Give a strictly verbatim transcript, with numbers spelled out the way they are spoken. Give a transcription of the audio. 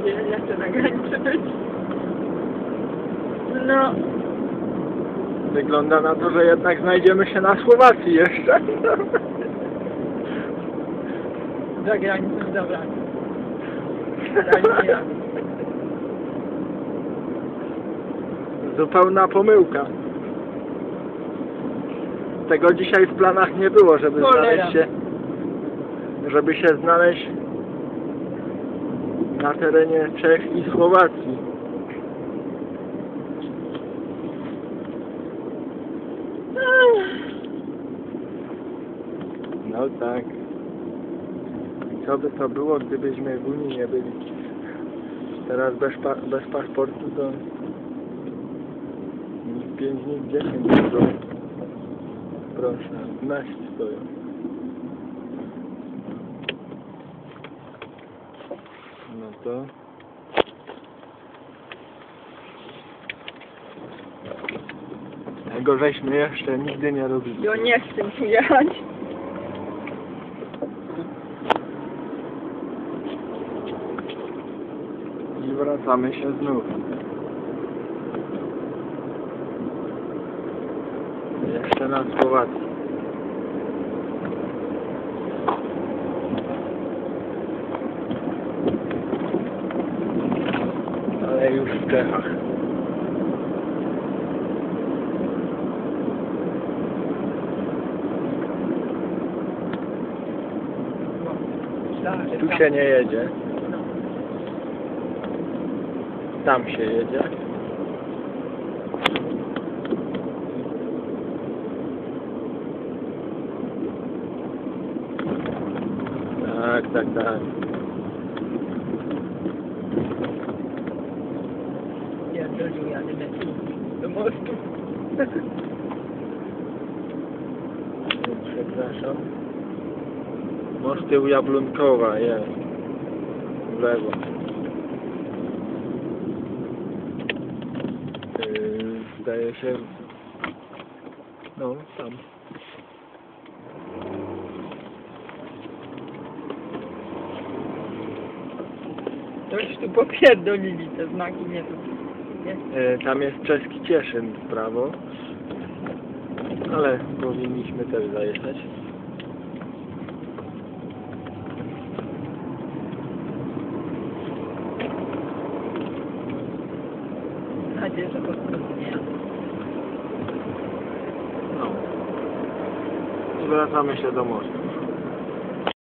ja chcę na granicy być. No. Wygląda na to, że jednak znajdziemy się na Słowacji jeszcze. Za granicą, dobra. Tak, nie. Zupełna pomyłka. Tego dzisiaj w planach nie było, żeby Cholera. znaleźć się, żeby się znaleźć na terenie Czech i Słowacji. No tak. Co by to było, gdybyśmy w Unii nie byli? Teraz bez, pa bez paszportu to pięć dni, dziesięć dni. Proszę, naście stoją. No to... Tego żeśmy jeszcze nigdy nie robili. Ja nie chcę tu jechać. I wracamy się znów. Jeszcze na Słowacji. Ale już w Czechach. Tu się nie jedzie. Tam się jedzie. Tak, tak, tak. Ja drogi jadę do mostu. Przepraszam. Most tył Jabłonkowa jest. W lewo. Yy, zdaje się... No, tam. To już tu popierdolili te znaki, nie tu. Nie? Yy, tam jest czeski Cieszyn w prawo. Ale powinniśmy też zajechać. Mam nadzieję, że po prostu nie. No. I wracamy się do mostu.